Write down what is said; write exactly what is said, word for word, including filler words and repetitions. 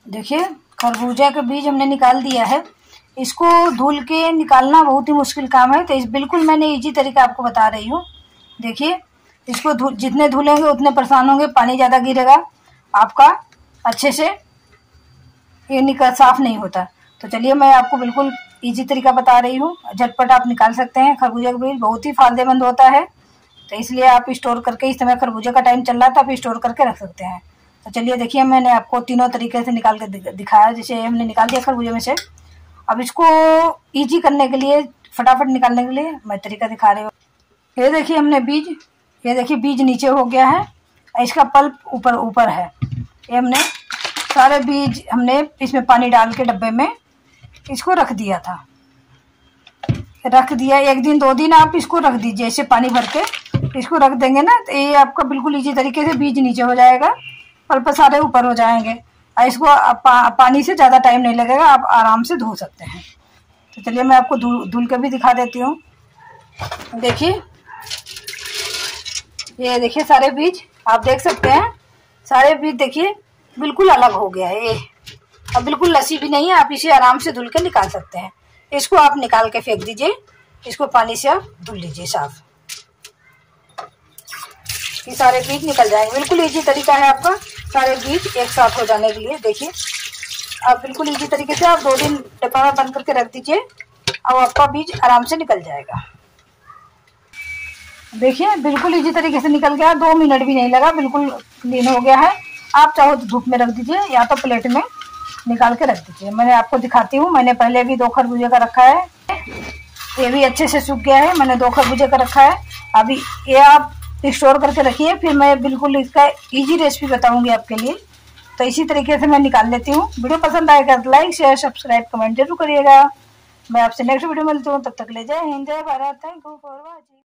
देखिए खरबूजा के बीज हमने निकाल दिया है। इसको धुल के निकालना बहुत ही मुश्किल काम है, तो इस बिल्कुल मैंने इजी तरीका आपको बता रही हूँ। देखिए इसको धु, जितने धुलेंगे उतने परेशान होंगे, पानी ज़्यादा गिरेगा, आपका अच्छे से ये निकल साफ नहीं होता। तो चलिए मैं आपको बिल्कुल इजी तरीका बता रही हूँ, झटपट आप निकाल सकते हैं। खरबूजा का बीज बहुत ही फायदेमंद होता है, तो इसलिए आप स्टोर करके, इस समय खरबूजा का टाइम चल रहा था, आप स्टोर करके रख सकते हैं। तो चलिए देखिए मैंने आपको तीनों तरीके से निकाल के दिखाया। जैसे हमने निकाल दिया खरबूजे में से, अब इसको इजी करने के लिए, फटाफट निकालने के लिए मैं तरीका दिखा रही हूँ। ये देखिए हमने बीज, ये देखिए बीज नीचे हो गया है, इसका पल्प ऊपर ऊपर है। ये हमने सारे बीज हमने इसमें पानी डाल के डब्बे में इसको रख दिया था, रख दिया एक दिन दो दिन आप इसको रख दीजिए। ऐसे पानी भर के इसको रख देंगे ना, तो ये आपका बिल्कुल इजी तरीके से बीज नीचे हो जाएगा, पल्प सारे ऊपर हो जाएंगे। और इसको पा, पानी से ज़्यादा टाइम नहीं लगेगा, आप आराम से धो सकते हैं। तो चलिए मैं आपको धुल धुल के भी दिखा देती हूँ। देखिए ये देखिए सारे बीज आप देख सकते हैं, सारे बीज देखिए बिल्कुल अलग हो गया है ये, अब बिल्कुल लसी भी नहीं है। आप इसे आराम से धुल के निकाल सकते हैं। इसको आप निकाल के फेंक दीजिए, इसको पानी से आप धुल लीजिए साफ, ये सारे बीज निकल जाएंगे। बिल्कुल इजी तरीका है आपका सारे बीज एक साथ हो जाने के लिए। देखिए आप बिल्कुल इजी तरीके से आप दो दिन डब्बा में बंद करके रख दीजिए और आपका बीज आराम से निकल जाएगा। देखिए बिल्कुल इजी तरीके से निकल गया, दो मिनट भी नहीं लगा, बिल्कुल क्लीन हो गया है। आप चाहो तो धूप में रख दीजिए या तो प्लेट में निकाल के रख दीजिए। मैंने आपको दिखाती हूँ, मैंने पहले भी दो खरबूजे का रखा है, ये भी अच्छे से सूख गया है। मैंने दो खरबूजे का रखा है, अभी ये आप स्टोर करके रखिए, फिर मैं बिल्कुल इसका इजी रेसिपी बताऊंगी आपके लिए। तो इसी तरीके से मैं निकाल लेती हूँ। वीडियो पसंद आएगा तो लाइक शेयर सब्सक्राइब कमेंट जरूर करिएगा। मैं आपसे नेक्स्ट वीडियो में मिलती हूँ, तब तक ले जय हिंद जय Bharat. Thank you for watching.